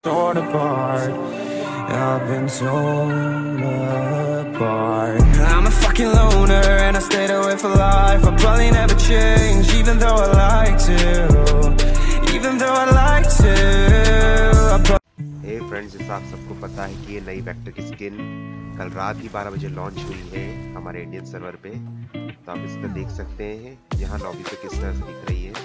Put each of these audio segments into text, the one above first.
torn apart. I've been torn apart. I'm a fucking loner and I stayed away for life. I'll probably never change, even though I like to. Even though I like to. Hey friends, जैसा आप सबको पता है कि ये नई vector की skin कल रात ही 12 बजे लॉन्च हुई है हमारे इंडियन सर्वर पे। तो आप इसको देख सकते हैं यहाँ लॉबी पे किस तरह से दिख रही है।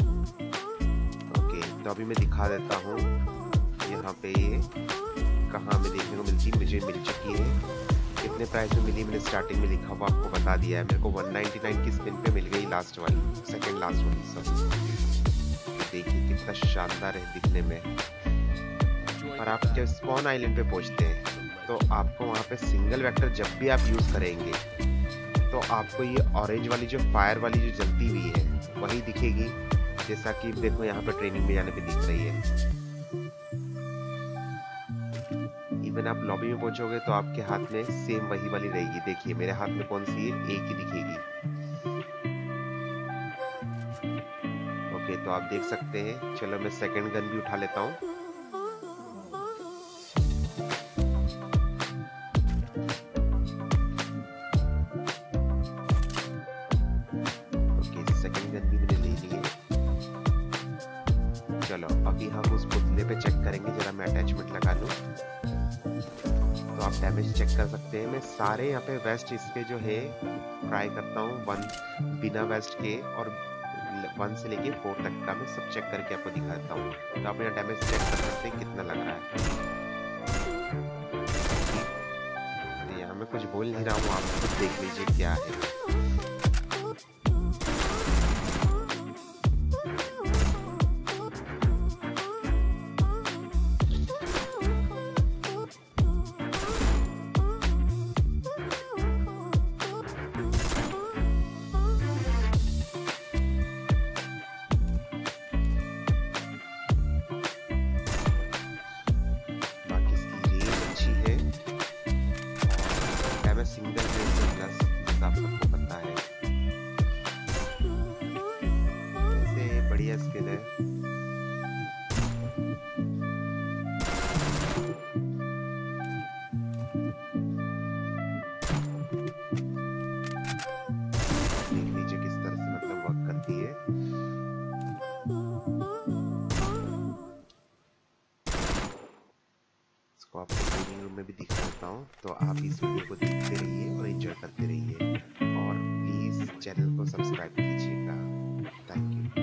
ओके, तो अभी मैं दिखा देता हूँ यहाँ पे ये कहाँ में देखने को मिलती है। मुझे मिल चुकी है। कितने प्राइस में मिली मैंने स्टार्टिंग में लिखा हुआ आपको बता दिया है। मेरे को 199 की स्पिन पे मिल गई, लास्ट वाली, सेकंड लास्ट वाली सब। देखिए कितना शानदार है दिखने में। और आप जब स्पॉन आइलैंड पे पहुंचते हैं तो आपको वहाँ पे सिंगल वेक्टर जब भी आप यूज करेंगे तो आपको ये ऑरेंज वाली जो फायर वाली जो जलती हुई है वही दिखेगी, जैसा कि देखो यहाँ पे ट्रेनिंग में जाने पे दिख रही है। इवन आप लॉबी में पहुंचोगे तो आपके हाथ में सेम वही वाली रहेगी। देखिए मेरे हाथ में कौन सी है, एक ही दिखेगी। ओके, तो आप देख सकते हैं। चलो मैं सेकंड गन भी उठा लेता हूँ। चलो अभी हम उस पुतले पे चेक करेंगे। जरा मैं अटैचमेंट लगा लूं तो आप डैमेज चेक कर सकते हैं। मैं सारे यहाँ पे वेस्ट इसके जो है ट्राई करता हूँ, 1 बिना वेस्ट के, और 1 से लेके 4 तक का मैं सब चेक करके आपको दिखाता हूँ। तो आप यहाँ डैमेज चेक कर सकते हैं कितना लग रहा है। यहाँ मैं कुछ बोल नहीं रहा हूँ, आप खुद देख लीजिए क्या है। सिंगल प्लेस प्लस जैसा आप सबको पता है, ऐसे बढ़िया स्किन है। देख लीजिए किस तरह से मतलब वर्क करती है। इसको आपको ट्रेनिंग रूम में भी दिखा देता हूँ। तो आप इस वीडियो को देखते रहिए और एंजॉय करते रहिए, और प्लीज चैनल को सब्सक्राइब कीजिएगा। Thank you.